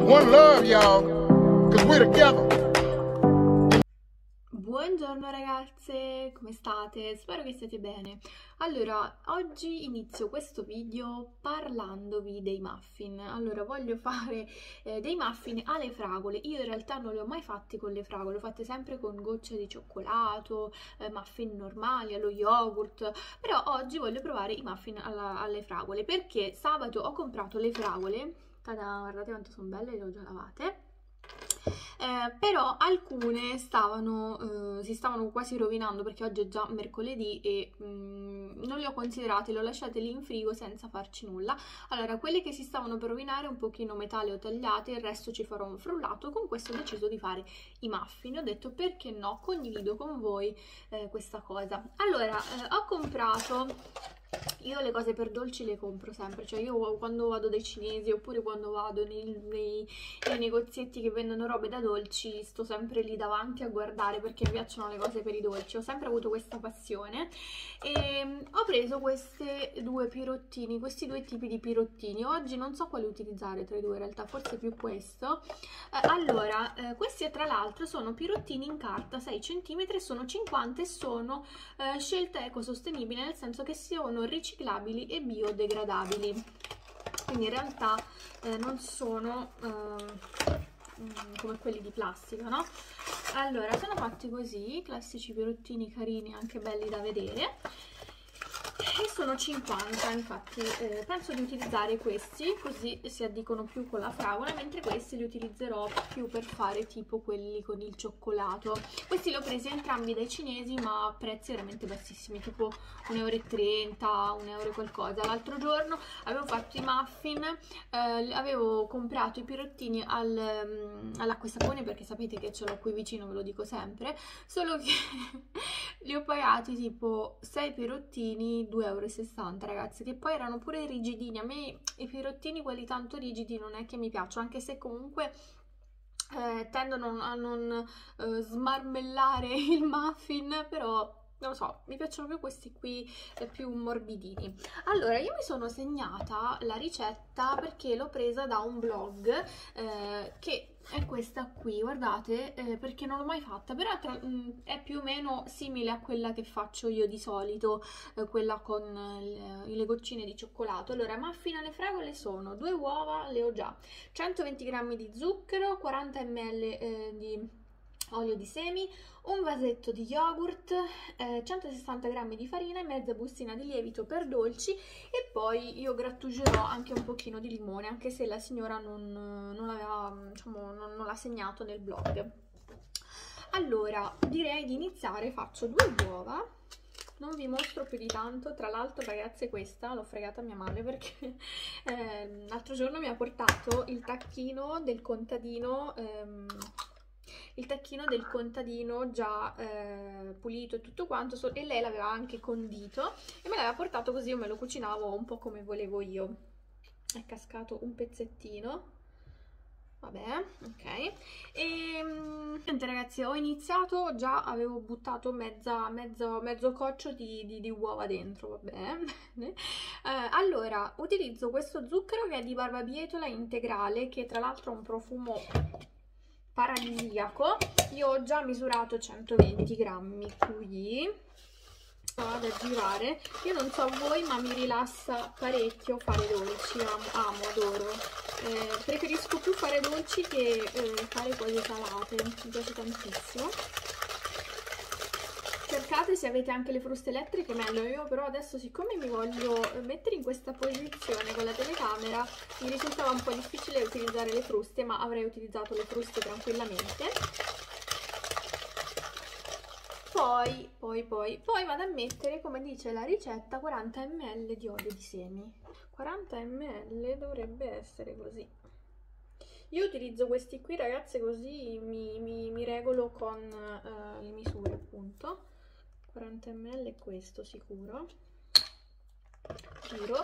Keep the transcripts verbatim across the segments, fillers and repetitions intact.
One love, y'all, cause we're together. Buongiorno ragazze, come state? Spero che stiate bene. Allora, oggi inizio questo video parlandovi dei muffin. Allora, voglio fare eh, dei muffin alle fragole. Io in realtà non li ho mai fatti con le fragole, ho fatte sempre con gocce di cioccolato, eh, muffin normali, allo yogurt, però oggi voglio provare i muffin alla, alle fragole, perché sabato ho comprato le fragole. Tada, guardate quanto sono belle, le ho già lavate. Eh, però alcune stavano, eh, si stavano quasi rovinando, perché oggi è già mercoledì e mm, non le ho considerate, le ho lasciate lì in frigo senza farci nulla. Allora, quelle che si stavano per rovinare un pochino metà le ho tagliate, il resto ci farò un frullato. Con questo ho deciso di fare i muffin, ho detto perché no, condivido con voi eh, questa cosa. Allora, eh, ho comprato... Io le cose per dolci le compro sempre, cioè io quando vado dai cinesi oppure quando vado nei, nei, nei negozietti che vendono robe da dolci, sto sempre lì davanti a guardare perché mi piacciono le cose per i dolci, ho sempre avuto questa passione e ho preso queste due pirottini, questi due tipi di pirottini. Oggi non so quale utilizzare tra i due, in realtà forse più questo. Eh, allora, eh, questi tra l'altro sono pirottini in carta sei centimetri, sono cinquanta e sono eh, scelta ecosostenibile, nel senso che sono riciclabili e biodegradabili, quindi in realtà eh, non sono eh, come quelli di plastica, no? Allora, sono fatti così, classici pirottini carini, anche belli da vedere, e sono cinquanta. Infatti eh, penso di utilizzare questi, così si addicono più con la fragola, mentre questi li utilizzerò più per fare tipo quelli con il cioccolato. Questi li ho presi entrambi dai cinesi, ma a prezzi veramente bassissimi, tipo un euro e trenta, un euro e qualcosa. L'altro giorno avevo fatto i muffin, eh, avevo comprato i pirottini al, um, all'acquasapone, perché sapete che ce l'ho qui vicino, ve lo dico sempre, solo che li ho pagati tipo sei pirottini due euro e sessanta, ragazzi, che poi erano pure rigidini. A me i pirottini, quelli tanto rigidi, non è che mi piacciono, anche se comunque eh, tendono a non eh, smarmellare il muffin, però non lo so, mi piacciono più questi qui eh, più morbidini. Allora, io mi sono segnata la ricetta perché l'ho presa da un blog eh, che è questa qui, guardate, eh, perché non l'ho mai fatta, però tra, mh, è più o meno simile a quella che faccio io di solito, eh, quella con le, le goccine di cioccolato. Allora, muffin alle fragole sono due uova, le ho già, centoventi grammi di zucchero, quaranta millilitri eh, di olio di semi, un vasetto di yogurt, eh, centosessanta grammi di farina e mezza bustina di lievito per dolci, e poi io grattugerò anche un pochino di limone, anche se la signora non, non l'aveva, diciamo, non, non l'ha segnato nel blog. Allora, direi di iniziare. Faccio due uova, non vi mostro più di tanto. Tra l'altro, ragazze, questa l'ho fregata a mia madre perché eh, l'altro giorno mi ha portato il tacchino del contadino, ehm, il tacchino del contadino già eh, pulito e tutto quanto, e lei l'aveva anche condito e me l'aveva portato, così io me lo cucinavo un po' come volevo io. È cascato un pezzettino, vabbè, ok. E niente, ragazzi, ho iniziato, già avevo buttato mezza, mezzo, mezzo coccio di, di, di uova dentro, vabbè. eh, allora, utilizzo questo zucchero che è di barbabietola integrale, che tra l'altro ha un profumo paradisiaco. Io ho già misurato centoventi grammi qui, vado a girare. Io non so voi, ma mi rilassa parecchio fare dolci, amo, amo adoro. Eh, preferisco più fare dolci che eh, fare cose salate, mi piace tantissimo. Cercate se avete anche le fruste elettriche, meglio. Io però adesso, siccome mi voglio mettere in questa posizione con la telecamera, mi risultava un po' difficile utilizzare le fruste, ma avrei utilizzato le fruste tranquillamente. Poi, poi, poi, poi vado a mettere, come dice la ricetta, quaranta millilitri di olio di semi. quaranta millilitri dovrebbe essere così. Io utilizzo questi qui, ragazze, così mi, mi, mi regolo con uh, le misure, appunto. quaranta millilitri è questo sicuro. Giro.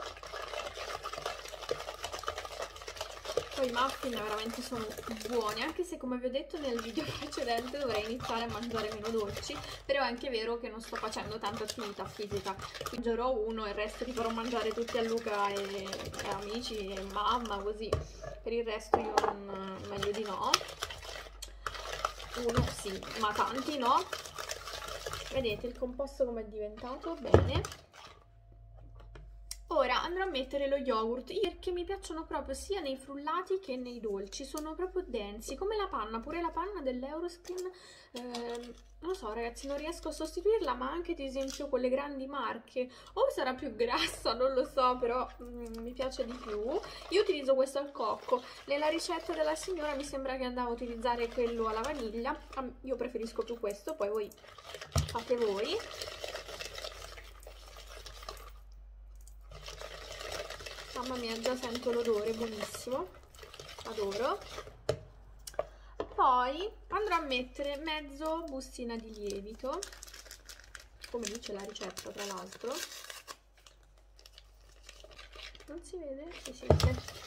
Poi i muffin veramente sono buoni, anche se, come vi ho detto nel video precedente, dovrei iniziare a mangiare meno dolci, però è anche vero che non sto facendo tanta attività fisica. Mangerò uno e il resto li farò mangiare tutti a Luca e, e amici e mamma, così. per il resto io non, meglio di no. Uno sì, ma tanti no. Vedete il composto come è diventato? Bene. Ora andrò a mettere lo yogurt perché mi piacciono proprio sia nei frullati che nei dolci, sono proprio densi, come la panna, pure la panna dell'Eurospin, eh, non lo so ragazzi, non riesco a sostituirla, ma anche ad esempio con le grandi marche, o sarà più grassa, non lo so, però mm, mi piace di più. Io utilizzo questo al cocco, nella ricetta della signora mi sembra che andava a utilizzare quello alla vaniglia, io preferisco più questo, poi voi fate voi. Mamma mia, già sento l'odore, buonissimo, adoro. Poi andrò a mettere mezzo bustina di lievito, come dice la ricetta tra l'altro. Non si vede? Si sente.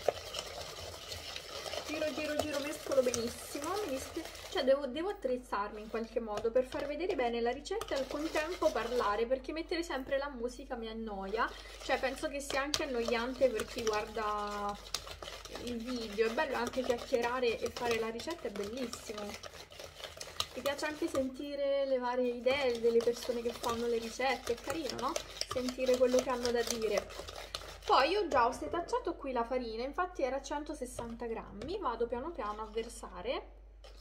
Giro, giro, giro, mescolo benissimo. Cioè devo, devo attrezzarmi in qualche modo per far vedere bene la ricetta e al contempo parlare, perché mettere sempre la musica mi annoia. Cioè penso che sia anche annoiante per chi guarda il video. È bello anche chiacchierare e fare la ricetta, è bellissimo. Mi piace anche sentire le varie idee delle persone che fanno le ricette, è carino, no? Sentire quello che hanno da dire. Poi io già ho setacciato qui la farina, infatti era centosessanta grammi, vado piano piano a versare.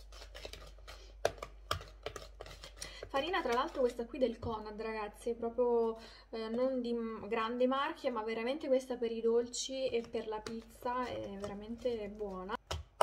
Farina tra l'altro questa qui del Conad, ragazzi, proprio eh, non di grande marchia, ma veramente questa per i dolci e per la pizza è veramente buona.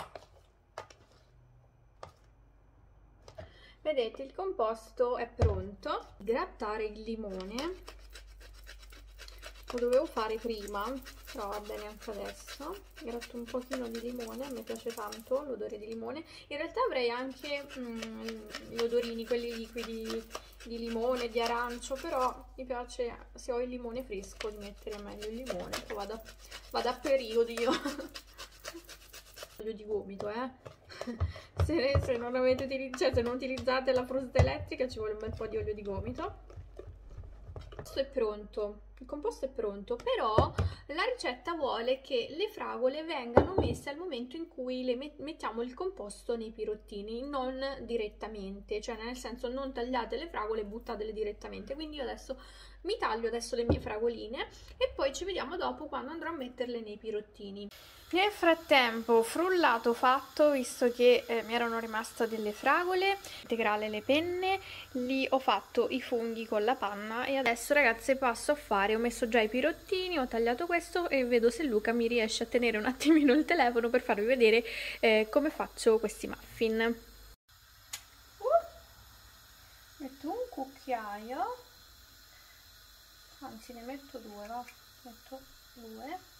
Vedete, il composto è pronto. Grattare il limone. Lo dovevo fare prima, però va bene anche adesso. Gratto un pochino di limone, a me piace tanto l'odore di limone. In realtà avrei anche mm, gli odorini, quelli liquidi di limone, di arancio, però mi piace, se ho il limone fresco, di mettere meglio il limone. Poi vado, vado a periodi io. Olio di gomito, eh. Se, se, non avete utilizzato, cioè, se non utilizzate la frusta elettrica ci vuole un bel po' di olio di gomito. Questo è pronto, il composto è pronto, però la ricetta vuole che le fragole vengano messe al momento in cui le met mettiamo il composto nei pirottini, non direttamente, cioè nel senso non tagliate le fragole e buttatele direttamente. Quindi io adesso mi taglio adesso le mie fragoline e poi ci vediamo dopo quando andrò a metterle nei pirottini. Nel frattempo frullato fatto, visto che eh, mi erano rimaste delle fragole, integrale le penne, lì ho fatto i funghi con la panna e adesso ragazze passo a fare, ho messo già i pirottini, ho tagliato questo e vedo se Luca mi riesce a tenere un attimino il telefono per farvi vedere eh, come faccio questi muffin. Uh, metto un cucchiaio, anzi ne metto due, no? Metto due.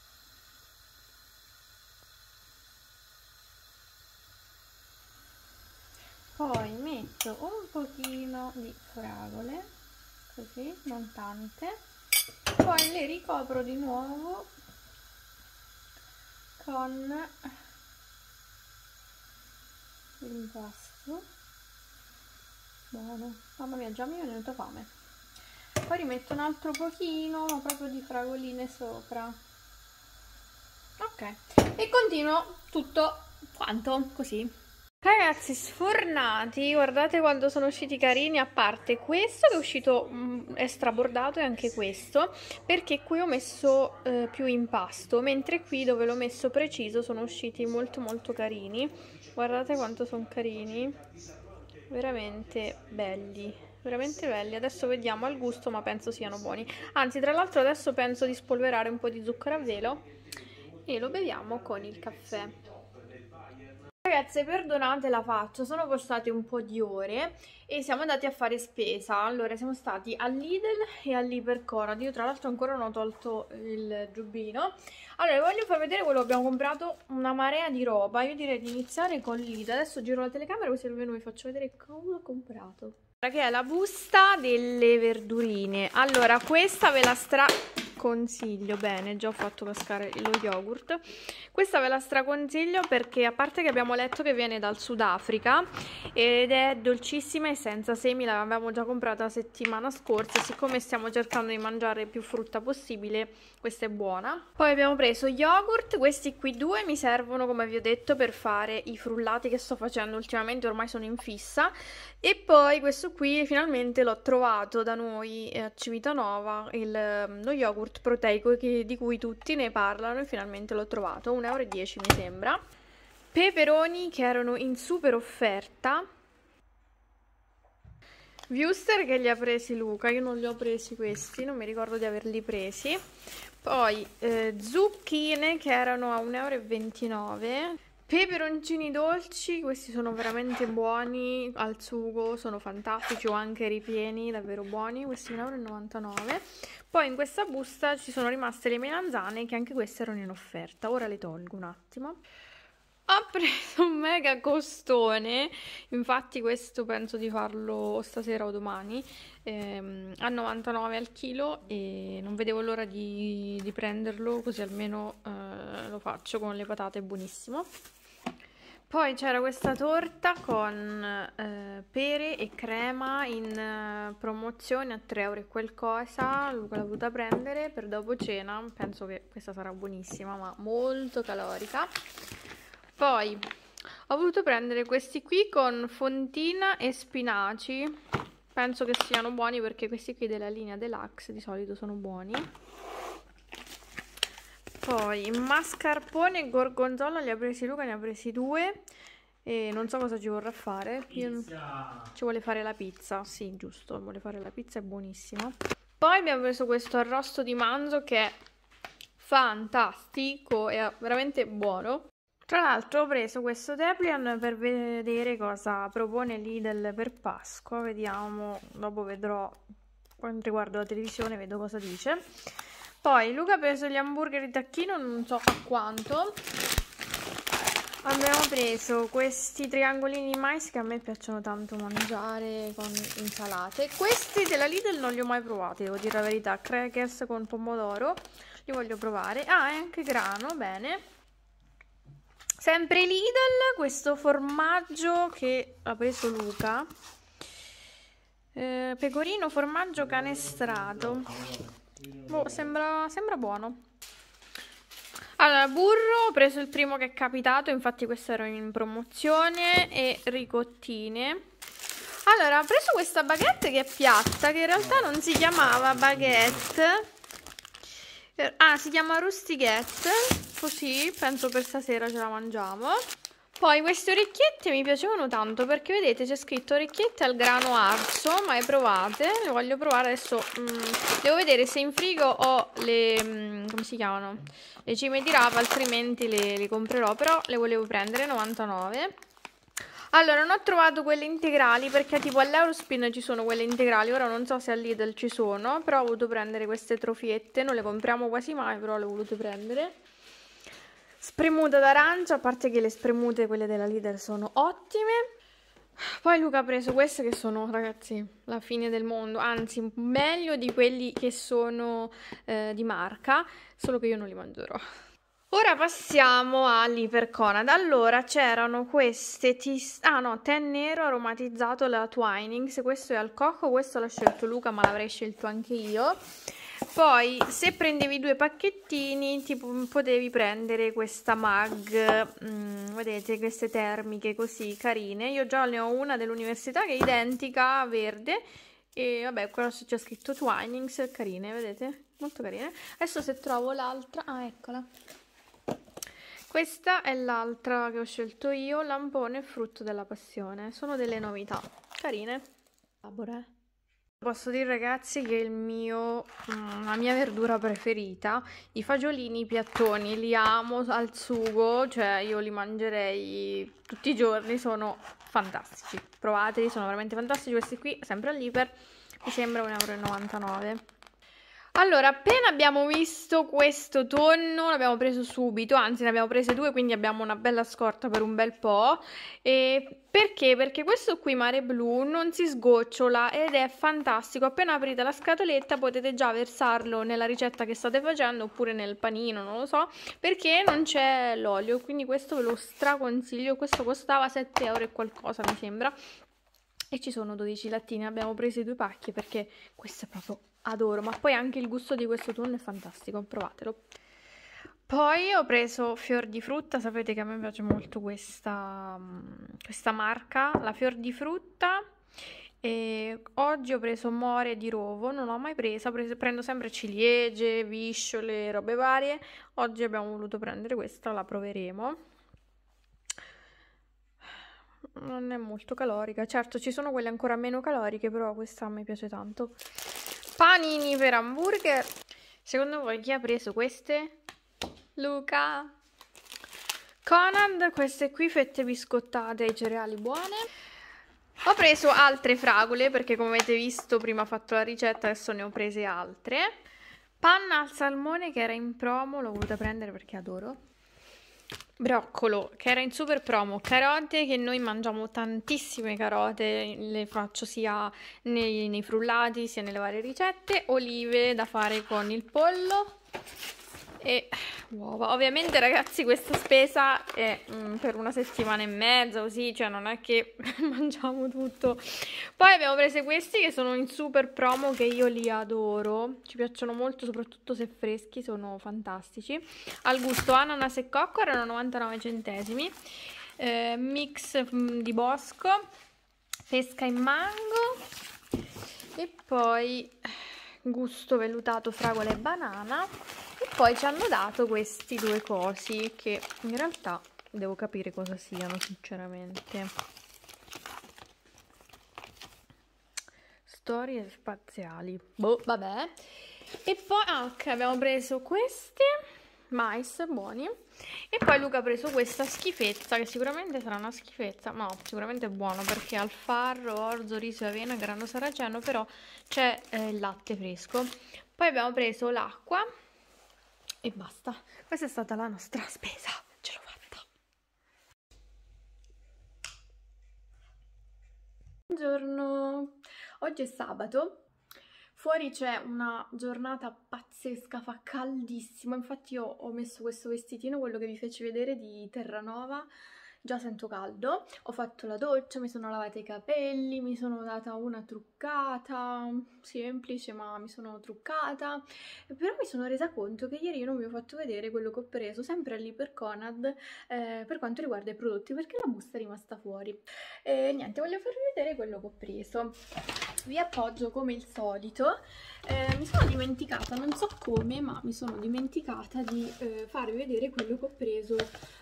Poi metto un pochino di fragole, così, non tante, poi le ricopro di nuovo con l'impasto. Buono, mamma mia, già mi è venuta fame. Poi rimetto un altro pochino, ma proprio di fragoline sopra. Ok, e continuo tutto quanto così. Ragazzi, sfornati, guardate quanto sono usciti carini, a parte questo che è uscito mh, è strabordato e anche questo, perché qui ho messo eh, più impasto, mentre qui dove l'ho messo preciso sono usciti molto molto carini. Guardate quanto sono carini, veramente belli, veramente belli. Adesso vediamo al gusto, ma penso siano buoni. Anzi, tra l'altro adesso penso di spolverare un po' di zucchero a velo e lo beviamo con il caffè. Ragazze, perdonate la faccia, sono passate un po' di ore e siamo andati a fare spesa. Allora, siamo stati al Lidl e all'Iperconad. Io tra l'altro ancora non ho tolto il giubbino. Allora, vi voglio far vedere quello che abbiamo comprato, una marea di roba. Io direi di iniziare con Lidl. Adesso giro la telecamera così almeno vi faccio vedere cosa ho comprato. Che è la busta delle verdurine. Allora, questa ve la stra... consiglio. Bene, già ho fatto cascare lo yogurt. Questa ve la straconsiglio perché, a parte che abbiamo letto che viene dal Sudafrica ed è dolcissima e senza semi, l'avevamo già comprata la settimana scorsa. Siccome stiamo cercando di mangiare più frutta possibile, questa è buona. Poi abbiamo preso yogurt, questi qui due mi servono, come vi ho detto, per fare i frullati che sto facendo ultimamente, ormai sono in fissa. E poi questo qui finalmente l'ho trovato da noi a Civitanova, il, lo yogurt proteico che, di cui tutti ne parlano, e finalmente l'ho trovato, un euro e dieci mi sembra. Peperoni che erano in super offerta. Wuster che li ha presi Luca, io non li ho presi questi, non mi ricordo di averli presi. Poi eh, zucchine che erano a un euro e ventinove. Peperoncini dolci, questi sono veramente buoni, al sugo sono fantastici, o anche ripieni, davvero buoni, questi un euro e novantanove. Poi in questa busta ci sono rimaste le melanzane, che anche queste erano in offerta, ora le tolgo un attimo. Ho preso un mega costone, infatti questo penso di farlo stasera o domani, ehm, a novantanove al chilo, e non vedevo l'ora di, di prenderlo, così almeno eh, lo faccio con le patate, buonissimo. Poi c'era questa torta con eh, pere e crema in eh, promozione a tre euro e qualcosa. Luca l'ha voluta prendere per dopo cena, penso che questa sarà buonissima, ma molto calorica. Poi ho voluto prendere questi qui con fontina e spinaci, penso che siano buoni perché questi qui della linea Deluxe di solito sono buoni. Poi mascarpone e gorgonzola li ha presi Luca, ne ha presi due e non so cosa ci vorrà fare. Io... ci vuole fare la pizza, sì giusto, vuole fare la pizza, è buonissima. Poi abbiamo preso questo arrosto di manzo che è fantastico, è veramente buono. Tra l'altro ho preso questo Deplian per vedere cosa propone Lidl per Pasqua, vediamo, dopo vedrò, quando riguardo la televisione vedo cosa dice. Poi Luca ha preso gli hamburger di tacchino, non so a quanto. Abbiamo preso questi triangolini di mais che a me piacciono tanto mangiare con insalate. Questi della Lidl non li ho mai provati, devo dire la verità, crackers con pomodoro, li voglio provare. Ah, e anche grano, bene. Sempre Lidl, questo formaggio che ha preso Luca, eh, pecorino formaggio canestrato, boh, sembra, sembra buono. Allora, burro, ho preso il primo che è capitato, infatti questo era in promozione, e ricottine. Allora, ho preso questa baguette che è piatta, che in realtà non si chiamava baguette, ah, si chiama rustichette, così, penso per stasera ce la mangiamo. Poi queste orecchiette mi piacevano tanto perché vedete c'è scritto orecchiette al grano arso, mai provate, le voglio provare adesso. mm, devo vedere se in frigo ho le, mm, come si chiamano, le cime di rapa, altrimenti le, le comprerò, però le volevo prendere, novantanove. Allora, non ho trovato quelle integrali perché tipo all'Eurospin ci sono quelle integrali, ora non so se al Lidl ci sono, però ho voluto prendere queste trofiette, non le compriamo quasi mai, però le ho volute prendere. Spremuta d'arancia, a parte che le spremute, quelle della Lidl, sono ottime. Poi Luca ha preso queste che sono, ragazzi, la fine del mondo, anzi meglio di quelli che sono eh, di marca, solo che io non li mangerò. Ora passiamo all'Iperconad. Allora, c'erano queste, ah no, tè nero aromatizzato, la Twinings, questo è al cocco, questo l'ha scelto Luca, ma l'avrei scelto anche io. Poi, se prendevi due pacchettini, tipo, potevi prendere questa mug, mm, vedete, queste termiche così carine. Io già ne ho una dell'università che è identica, verde, e vabbè, qua c'è scritto Twinings, carine, vedete? Molto carine. Adesso se trovo l'altra, ah, eccola. Questa è l'altra che ho scelto io, lampone e frutto della passione. Sono delle novità, carine. Posso dire, ragazzi, che il mio, la mia verdura preferita, i fagiolini, i piattoni, li amo al sugo, cioè io li mangerei tutti i giorni, sono fantastici. Provateli, sono veramente fantastici. Questi qui, sempre all'Iper, mi sembra un euro e novantanove. Allora, appena abbiamo visto questo tonno, l'abbiamo preso subito, anzi ne abbiamo prese due, quindi abbiamo una bella scorta per un bel po'. E perché? Perché questo qui Mare Blu non si sgocciola ed è fantastico. Appena aprite la scatoletta potete già versarlo nella ricetta che state facendo oppure nel panino, non lo so, perché non c'è l'olio, quindi questo ve lo straconsiglio. Questo costava sette euro e qualcosa, mi sembra. E ci sono dodici lattine, abbiamo preso i due pacchi perché questo è proprio adoro, ma poi anche il gusto di questo tonno è fantastico, provatelo. Poi ho preso Fior di Frutta, sapete che a me piace molto questa, questa marca, la Fior di Frutta. E oggi ho preso More di Rovo, non l'ho mai presa, preso, prendo sempre ciliegie, visciole, robe varie. Oggi abbiamo voluto prendere questa, la proveremo. Non è molto calorica, certo ci sono quelle ancora meno caloriche, però questa mi piace tanto. Panini per hamburger. Secondo voi chi ha preso queste? Luca. Conad, queste qui fette biscottate ai cereali buone. Ho preso altre fragole perché come avete visto prima ho fatto la ricetta, adesso ne ho prese altre. Panna al salmone che era in promo, l'ho voluta prendere perché adoro. Broccolo che era in super promo, carote che noi mangiamo tantissime carote, le faccio sia nei, nei frullati sia nelle varie ricette, olive da fare con il pollo e uova. Ovviamente ragazzi questa spesa è mm, per una settimana e mezza così, cioè non è che mangiamo tutto. Poi abbiamo preso questi che sono in super promo che io li adoro, ci piacciono molto soprattutto se freschi, sono fantastici. Al gusto ananas e cocco erano novantanove centesimi, eh, mix mm, di bosco, pesca in mango e poi gusto vellutato fragola e banana. E poi ci hanno dato questi due cosi che in realtà devo capire cosa siano sinceramente. Storie spaziali, boh, vabbè. E poi ah, ok, abbiamo preso questi mais buoni e poi Luca ha preso questa schifezza che sicuramente sarà una schifezza, ma no, sicuramente è buono perché ha il farro, orzo, riso e avena, grano saraceno, però c'è eh, il latte fresco. Poi abbiamo preso l'acqua e basta. Questa è stata la nostra spesa, ce l'ho fatta. Buongiorno, oggi è sabato. Fuori c'è una giornata pazzesca, fa caldissimo, infatti io ho messo questo vestitino, quello che vi feci vedere di Terranova, già sento caldo. Ho fatto la doccia, mi sono lavata i capelli, mi sono data una truccata, semplice ma mi sono truccata, però mi sono resa conto che ieri io non vi ho fatto vedere quello che ho preso, sempre lì per Conad, eh, per quanto riguarda i prodotti, perché la busta è rimasta fuori. E niente, voglio farvi vedere quello che ho preso. Vi appoggio come il solito. Eh, mi sono dimenticata, non so come, ma mi sono dimenticata di eh, farvi vedere quello che ho preso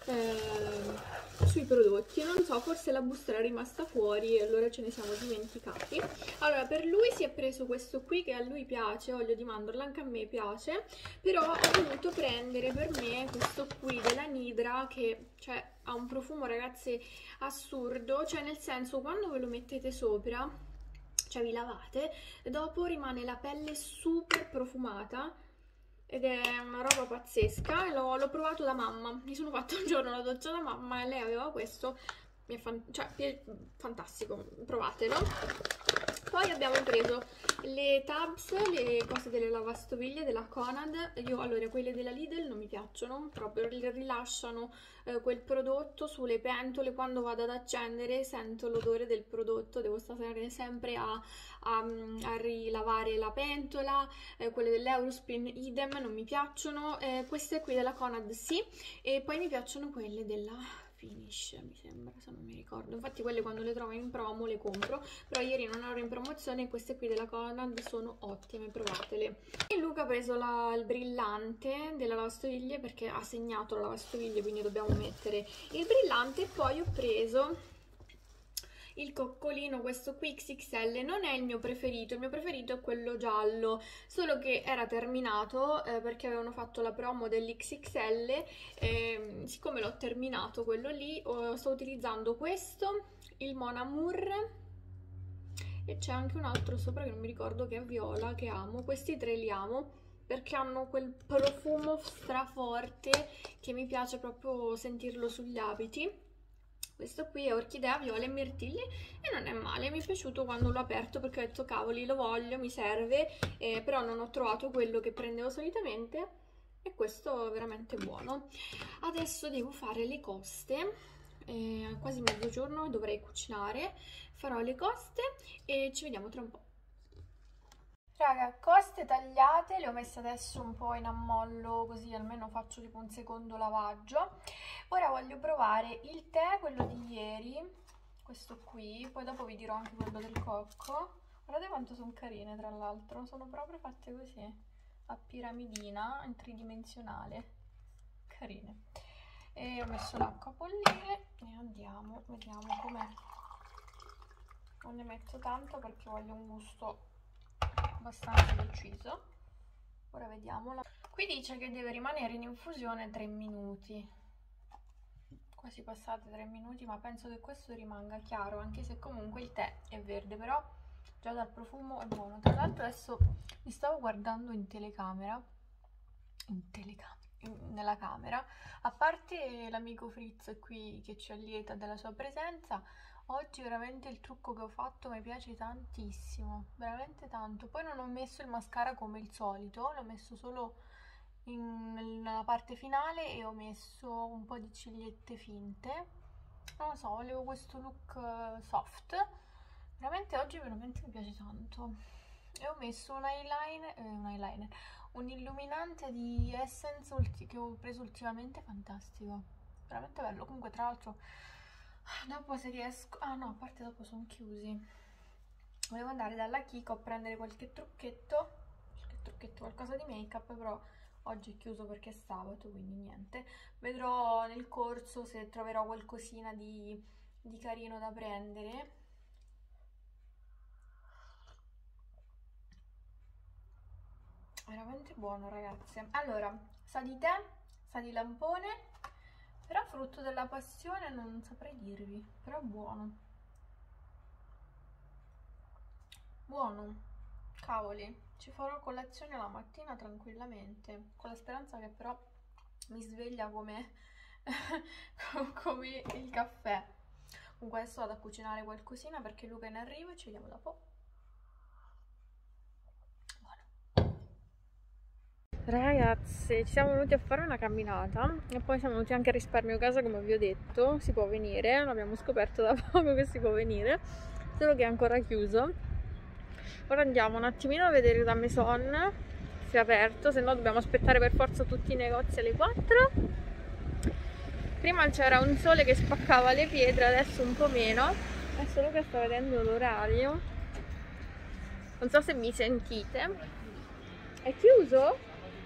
eh, sui prodotti. Non so, forse la busta era rimasta fuori e allora ce ne siamo dimenticati. Allora, per lui si è preso questo qui che a lui piace, olio di mandorla, anche a me piace, però ho voluto prendere per me questo qui della Nidra che, cioè, ha un profumo, ragazzi, assurdo, cioè nel senso, quando ve lo mettete sopra, cioè vi lavate, e dopo rimane la pelle super profumata ed è una roba pazzesca. L'ho provato da mamma, mi sono fatta un giorno la doccia da mamma e lei aveva questo, mi è fan, cioè, è fantastico, provatelo. Poi abbiamo preso le tabs, le cose delle lavastoviglie della Conad. Io allora quelle della Lidl non mi piacciono, proprio rilasciano eh, quel prodotto sulle pentole, quando vado ad accendere sento l'odore del prodotto, devo stare sempre a, a, a rilavare la pentola. Eh, quelle dell'Eurospin idem, non mi piacciono, eh, queste qui della Conad sì, e poi mi piacciono quelle della Finish, mi sembra, se non mi ricordo. Infatti quelle quando le trovo in promo le compro, però ieri non ero in promozione e queste qui della Conad sono ottime, provatele. E Luca ha preso la, il brillante della lavastoviglie perché ha segnato la lavastoviglie, quindi dobbiamo mettere il brillante. E poi ho preso il coccolino, questo qui X X L, non è il mio preferito, il mio preferito è quello giallo, solo che era terminato eh, perché avevano fatto la promo dell'X X L, eh, siccome l'ho terminato quello lì, oh, sto utilizzando questo, il Mon Amour, e c'è anche un altro sopra che non mi ricordo, che è viola, che amo. Questi tre li amo. perché hanno quel profumo straforte che mi piace proprio sentirlo sugli abiti. Questo qui è orchidea, viola e mirtilli e non è male, mi è piaciuto quando l'ho aperto perché ho detto cavoli, lo voglio, mi serve, eh, però non ho trovato quello che prendevo solitamente e questo è veramente buono. Adesso devo fare le coste, eh, quasi mezzogiorno dovrei cucinare, farò le coste e ci vediamo tra un po'. Raga, coste tagliate, le ho messe adesso un po' in ammollo così almeno faccio tipo un secondo lavaggio. Ora voglio provare il tè, quello di ieri, questo qui, poi dopo vi dirò anche quello del cocco. Guardate quanto sono carine tra l'altro, sono proprio fatte così, a piramidina, in tridimensionale, carine. E ho messo l'acqua a bollire e andiamo, vediamo com'è. Non ne metto tanto perché voglio un gusto abbastanza deciso. Ora vediamola. Qui dice che deve rimanere in infusione tre minuti, quasi passate tre minuti, ma penso che questo rimanga chiaro, anche se comunque il tè è verde, però già dal profumo è buono. Tra l'altro adesso mi stavo guardando in telecamera in telecamera in, nella camera, a parte l'amico Fritz qui che ci allieta della sua presenza. Oggi veramente il trucco che ho fatto mi piace tantissimo, veramente tanto. Poi non ho messo il mascara come il solito, l'ho messo solo in, nella parte finale e ho messo un po' di cigliette finte. Non lo so, volevo questo look uh, soft. Veramente oggi veramente mi piace tanto. E ho messo un eyeliner, eh, un eyeliner, un illuminante di Essence che ho preso ultimamente, fantastico, veramente bello. Comunque tra l'altro dopo se riesco, ah no, a parte dopo sono chiusi, volevo andare dalla Kiko a prendere qualche trucchetto, qualche trucchetto, qualcosa di make up, però oggi è chiuso perché è sabato, quindi niente. Vedrò nel corso se troverò qualcosina di, di carino da prendere. Veramente buono, ragazze. Allora, sa di tè, sa di lampone, però frutto della passione non saprei dirvi, però buono. Buono, cavoli, ci farò colazione la mattina tranquillamente, con la speranza che però mi sveglia come, come il caffè. Comunque adesso vado a cucinare qualcosina perché Luca è in arrivo e ci vediamo dopo. Ragazze, ci siamo venuti a fare una camminata e poi siamo venuti anche a Risparmio Casa, come vi ho detto, si può venire, l'abbiamo scoperto da poco che si può venire, solo che è ancora chiuso. Ora andiamo un attimino a vedere da Maison se è aperto, se no dobbiamo aspettare per forza tutti i negozi alle quattro. Prima c'era un sole che spaccava le pietre, adesso un po' meno. Adesso Luca sta vedendo l'orario, non so se mi sentite. È chiuso?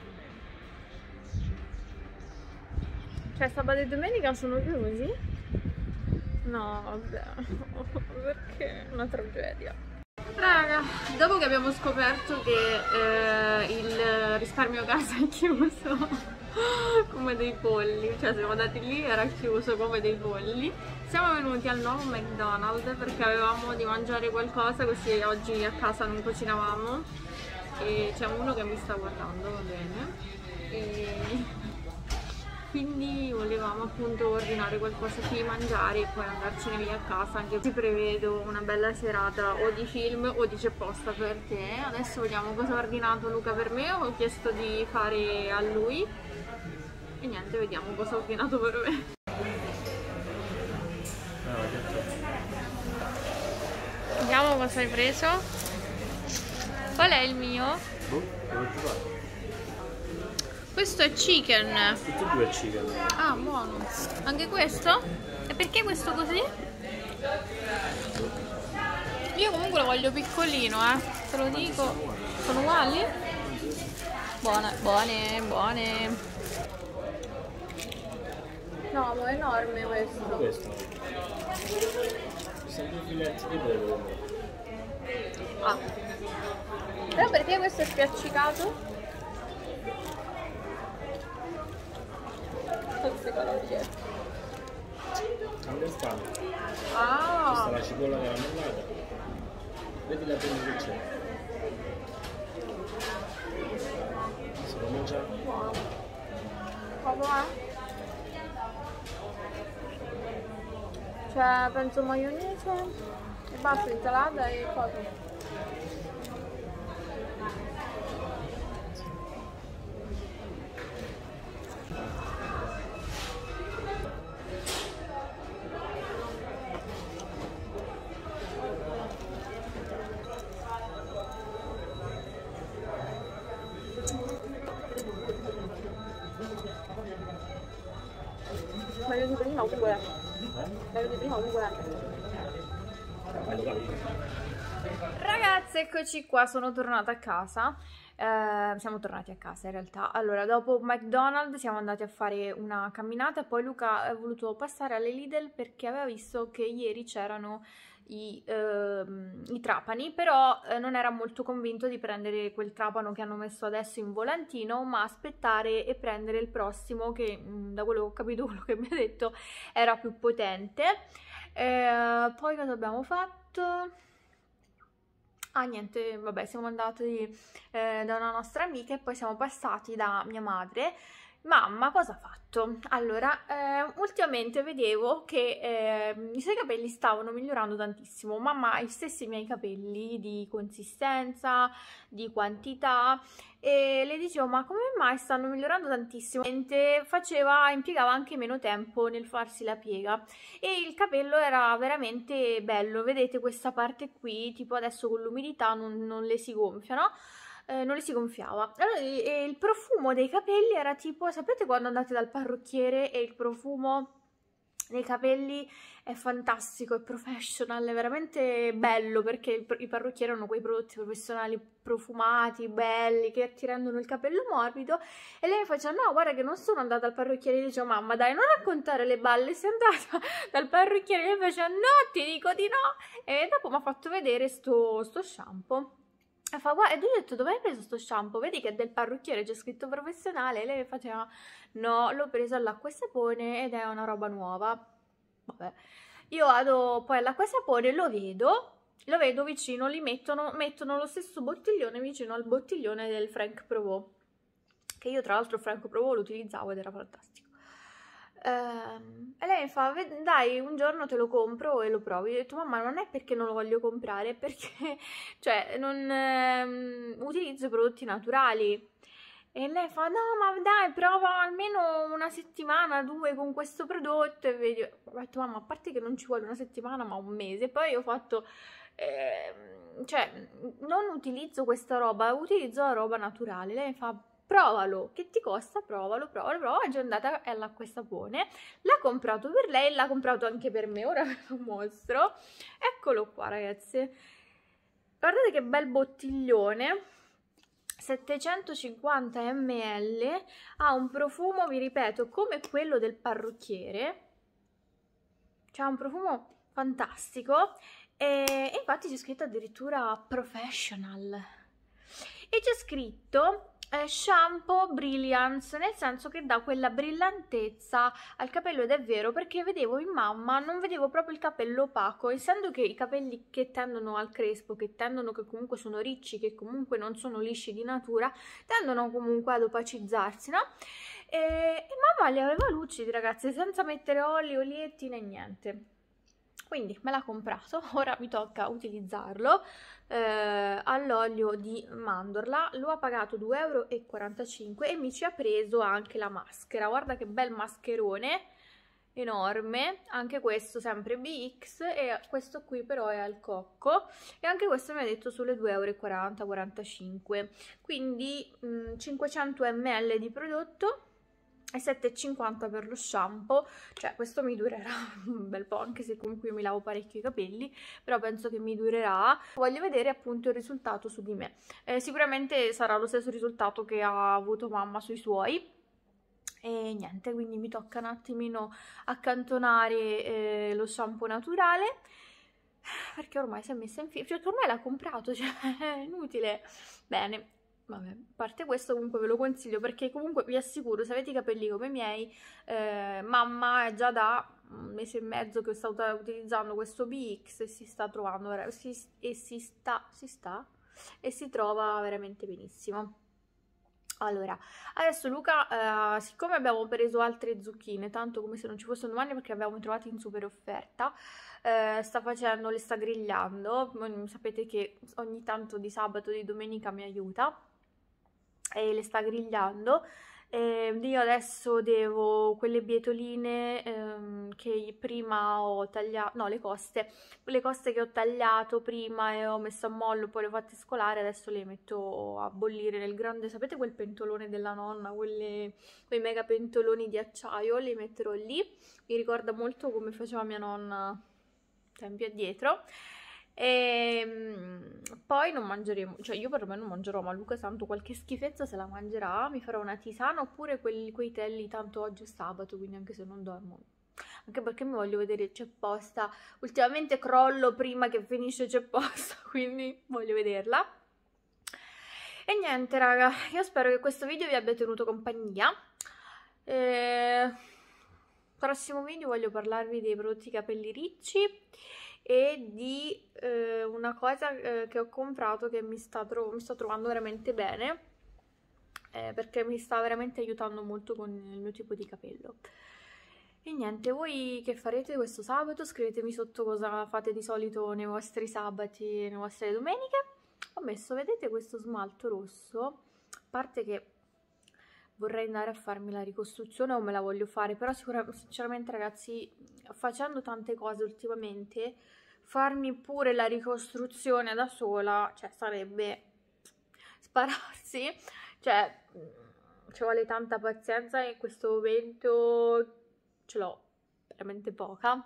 Cioè sabato e domenica sono chiusi? No, vabbè, perché? Una tragedia. Raga, dopo che abbiamo scoperto che eh, il Risparmio Casa è chiuso come dei polli, cioè siamo andati lì, era chiuso come dei polli, siamo venuti al nuovo McDonald's perché avevamo di mangiare qualcosa, così oggi a casa non cucinavamo e c'è uno che mi sta guardando, va bene, e quindi volevamo appunto ordinare qualcosa di mangiare e poi andarcene via a casa, anche se prevedo una bella serata o di film o di C'è posta per te. Adesso vediamo cosa ha ordinato Luca per me, ho chiesto di fare a lui e niente, vediamo cosa ha ordinato per me. Vediamo cosa hai preso. Qual è il mio? Boh, questo è chicken. tutti e due chicken. Ah, buono. Anche questo? E perché questo così? Io comunque lo voglio piccolino, eh. Te lo dico. Sono uguali? Buone, buone, buone. No, ma è enorme questo. Questo. Sono due filetti di pollo. Ah. Però perché questo è spiaccicato? Queste calorie. Understand? Ah. Questa è la cipolla caramellata. Vedi la prima che c'è. nuovo, eh. Cioè, penso maionese e basta, insalata e cose. Meglio di prima uguale. Meglio di prima uguale. Ragazze, eccoci qua, sono tornata a casa. Eh, siamo tornati a casa in realtà. Allora, dopo McDonald's siamo andati a fare una camminata. Poi Luca ha voluto passare alle Lidl perché aveva visto che ieri c'erano I, eh, i trapani, però eh, non era molto convinto di prendere quel trapano che hanno messo adesso in volantino, ma aspettare e prendere il prossimo che, mh, da quello che ho capito, quello che mi ha detto, era più potente. Eh, poi cosa abbiamo fatto? Ah, niente, vabbè, siamo andati eh, da una nostra amica e poi siamo passati da mia madre. Mamma, cosa ha fatto? Allora, eh, ultimamente vedevo che eh, i suoi capelli stavano migliorando tantissimo. Mamma ha gli stessi miei capelli di consistenza, di quantità, e le dicevo, ma come mai stanno migliorando tantissimo? Faceva, impiegava anche meno tempo nel farsi la piega e il capello era veramente bello. Vedete questa parte qui, tipo adesso con l'umidità non, non le si gonfia, no? Eh, non le si gonfiava. Allora, e il profumo dei capelli era tipo, sapete quando andate dal parrucchiere e il profumo dei capelli è fantastico, è professional, è veramente bello, perché il, i parrucchieri hanno quei prodotti professionali profumati, belli, che ti rendono il capello morbido. E lei mi faceva, no, guarda che non sono andata al parrucchiere. Io dicevo, mamma dai, non raccontare le balle, sei andata dal parrucchiere. E lei mi faceva, no, ti dico di no. E dopo mi ha fatto vedere sto, sto shampoo. E fa, guarda, e tu hai detto, dove hai preso sto shampoo? Vedi che è del parrucchiere, c'è scritto professionale. E lei mi faceva, no, l'ho preso all'acqua e sapone ed è una roba nuova. Vabbè, io vado poi all'acqua e sapone, lo vedo, lo vedo vicino, li mettono, mettono lo stesso bottiglione vicino al bottiglione del Frank Provo, che io tra l'altro Frank Provo lo utilizzavo ed era fantastico. Uh, e lei mi fa, dai, un giorno te lo compro e lo provi. Io ho detto, mamma, non è perché non lo voglio comprare, è perché cioè non ehm, utilizzo i prodotti naturali. E lei fa, no, ma dai, prova almeno una settimana, due con questo prodotto e vedi. Ho detto, mamma, a parte che non ci vuole una settimana ma un mese. Poi ho fatto ehm, cioè non utilizzo questa roba, utilizzo la roba naturale. Lei mi fa, provalo, che ti costa? Provalo, provalo, provalo. Oggi è andata all'acqua e sapone, l'ha comprato per lei, l'ha comprato anche per me, ora ve lo mostro. Eccolo qua, ragazzi, guardate che bel bottiglione, settecentocinquanta millilitri, ha un profumo, vi ripeto, come quello del parrucchiere, c'ha un profumo fantastico e infatti c'è scritto addirittura professional e c'è scritto shampoo brilliance, nel senso che dà quella brillantezza al capello. Ed è vero, perché vedevo in mamma, non vedevo proprio il capello opaco, essendo che i capelli che tendono al crespo, che tendono, che comunque sono ricci, che comunque non sono lisci di natura, tendono comunque ad opacizzarsi, no? E, e mamma li aveva lucidi, ragazzi, senza mettere oli, olietti né niente. Quindi me l'ha comprato, ora mi tocca utilizzarlo eh, all'olio di mandorla. Lo ha pagato due e quarantacinque euro e mi ci ha preso anche la maschera. Guarda che bel mascherone, enorme, anche questo sempre B X, e questo qui però è al cocco, e anche questo mi ha detto sulle due e quaranta quarantacinque, quindi mh, cinquecento millilitri di prodotto e sette e cinquanta per lo shampoo. Cioè questo mi durerà un bel po', anche se comunque io mi lavo parecchio i capelli, però penso che mi durerà. Voglio vedere appunto il risultato su di me. Eh, sicuramente sarà lo stesso risultato che ha avuto mamma sui suoi. E niente, quindi mi tocca un attimino accantonare eh, lo shampoo naturale, perché ormai si è messa in fila, cioè ormai l'ha comprato, cioè è inutile. Bene, vabbè, a parte questo comunque ve lo consiglio, perché comunque vi assicuro, se avete i capelli come i miei, eh, mamma è già da un mese e mezzo che sto utilizzando questo B X e si sta trovando, si, e si sta, si sta, e si trova veramente benissimo. Allora, adesso Luca, eh, siccome abbiamo preso altre zucchine, tanto come se non ci fossero domani perché abbiamo trovate in super offerta, eh, sta facendo, le sta grigliando. Sapete che ogni tanto di sabato e di domenica mi aiuta e le sta grigliando. E io adesso devo quelle bietoline ehm, che prima ho tagliato, no, le coste, le coste che ho tagliato prima e ho messo a mollo, poi le ho fatte scolare, adesso le metto a bollire nel grande, sapete quel pentolone della nonna, quelle, quei mega pentoloni di acciaio, li metterò lì, mi ricorda molto come faceva mia nonna tempi addietro. E poi non mangeremo, cioè io per me non mangerò, ma Luca tanto qualche schifezza se la mangerà, mi farò una tisana oppure quelli, quei telli, tanto oggi è sabato, quindi anche se non dormo, anche perché mi voglio vedere C'è Posta, ultimamente crollo prima che finisce C'è Posta, quindi voglio vederla. E niente raga, io spero che questo video vi abbia tenuto compagnia. E... prossimo video voglio parlarvi dei prodotti capelli ricci e di eh, una cosa eh, che ho comprato che mi sta, mi sto trovando veramente bene, eh, perché mi sta veramente aiutando molto con il mio tipo di capello. E niente, voi che farete questo sabato? Scrivetemi sotto cosa fate di solito nei vostri sabati e nelle vostre domeniche. Ho messo, vedete questo smalto rosso, a parte che vorrei andare a farmi la ricostruzione o me la voglio fare, però sicuramente, sinceramente ragazzi, facendo tante cose ultimamente, farmi pure la ricostruzione da sola, cioè sarebbe spararsi, cioè ci vuole tanta pazienza e in questo momento ce l'ho veramente poca,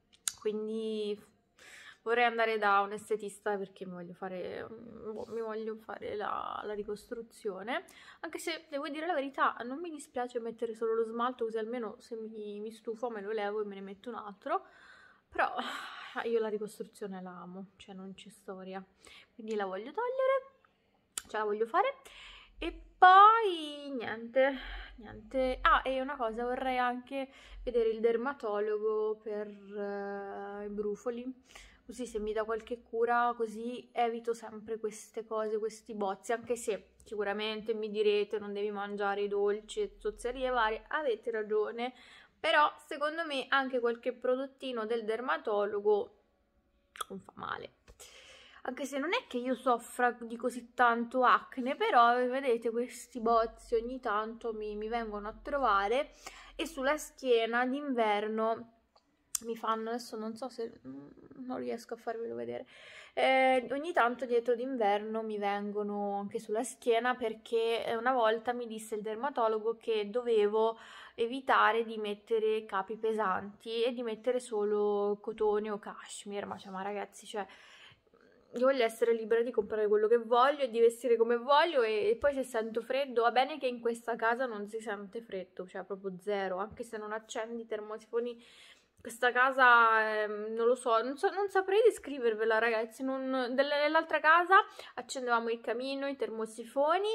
quindi vorrei andare da un estetista perché mi voglio fare, mi voglio fare la, la ricostruzione, anche se devo dire la verità, non mi dispiace mettere solo lo smalto, così almeno se mi, mi stufo me lo levo e me ne metto un altro, però io la ricostruzione la amo, cioè non c'è storia, quindi la voglio togliere, ce la voglio fare. E poi niente, niente. Ah, e una cosa, vorrei anche vedere il dermatologo per uh, i brufoli, così se mi dà qualche cura, così evito sempre queste cose, questi bozzi, anche se sicuramente mi direte non devi mangiare i dolci e zozzerie varie, avete ragione, però secondo me anche qualche prodottino del dermatologo non fa male. Anche se non è che io soffra di così tanto acne, però vedete questi bozzi ogni tanto mi, mi vengono a trovare e sulla schiena d'inverno mi fanno, adesso non so se, non riesco a farvelo vedere, eh, ogni tanto dietro d'inverno mi vengono anche sulla schiena, perché una volta mi disse il dermatologo che dovevo evitare di mettere capi pesanti e di mettere solo cotone o cashmere, ma, cioè, ma ragazzi, cioè io voglio essere libera di comprare quello che voglio e di vestire come voglio, e, e poi se sento freddo, va bene che in questa casa non si sente freddo, cioè proprio zero, anche se non accendi i termosifoni, questa casa, eh, non lo so, non, so, non saprei descrivervela ragazzi, nell'altra casa accendevamo il camino, i termosifoni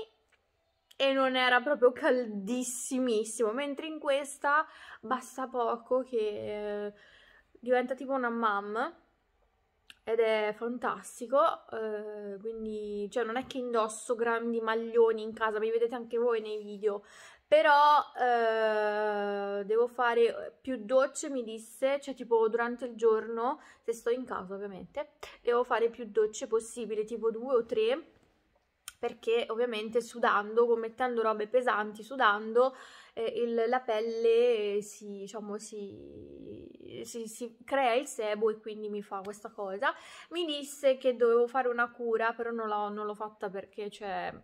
e non era proprio caldissimissimo, mentre in questa basta poco che eh, diventa tipo una mam. Ed è fantastico, eh, quindi cioè non è che indosso grandi maglioni in casa, mi vedete anche voi nei video, però eh, devo fare più docce, mi disse, cioè tipo durante il giorno, se sto in casa ovviamente, devo fare più docce possibili, tipo due o tre, perché ovviamente sudando, mettendo robe pesanti, sudando, eh, il, la pelle si, diciamo, si, si, si crea il sebo e quindi mi fa questa cosa. Mi disse che dovevo fare una cura, però non l'ho, non l'ho fatta perché cioè,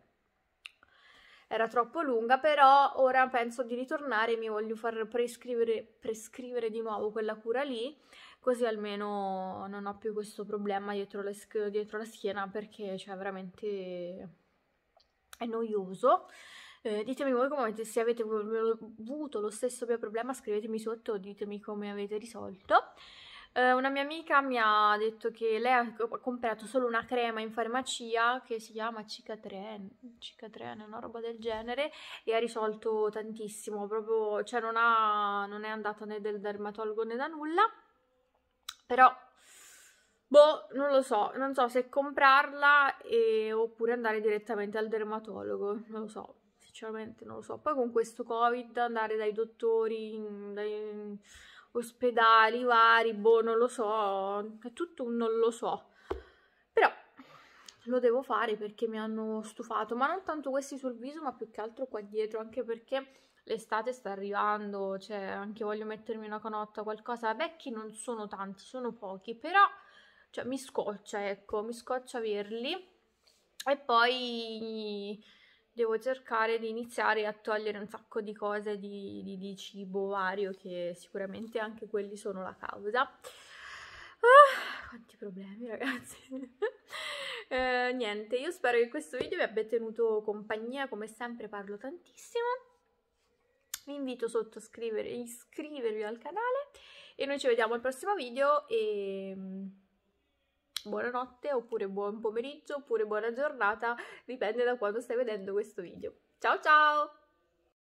era troppo lunga, però ora penso di ritornare e mi voglio far prescrivere, prescrivere di nuovo quella cura lì, così almeno non ho più questo problema dietro la, dietro la schiena, perché cioè veramente è noioso. Eh, ditemi voi come avete, se avete avuto lo stesso mio problema, scrivetemi sotto o ditemi come avete risolto. Eh, una mia amica mi ha detto che lei ha comprato solo una crema in farmacia che si chiama Cicatrene, Cicatrene, una roba del genere, e ha risolto tantissimo, proprio, cioè non, ha, non è andata né del dermatologo né da nulla, però boh, non lo so, non so se comprarla e, oppure andare direttamente al dermatologo, non lo so, sinceramente non lo so. Poi con questo Covid andare dai dottori, dai ospedali vari, boh, non lo so, è tutto un non lo so. Però lo devo fare perché mi hanno stufato, ma non tanto questi sul viso, ma più che altro qua dietro, anche perché l'estate sta arrivando, cioè anche voglio mettermi una canotta, qualcosa. Vecchi non sono tanti, sono pochi, però cioè, mi scoccia, ecco, mi scoccia averli. E poi devo cercare di iniziare a togliere un sacco di cose di, di, di cibo vario, che sicuramente anche quelli sono la causa. Ah, quanti problemi, ragazzi. eh, niente, io spero che questo video vi abbia tenuto compagnia, come sempre parlo tantissimo. Vi invito sotto a scrivere, iscrivervi al canale e noi ci vediamo al prossimo video e buonanotte oppure buon pomeriggio oppure buona giornata, dipende da quando stai vedendo questo video. Ciao ciao!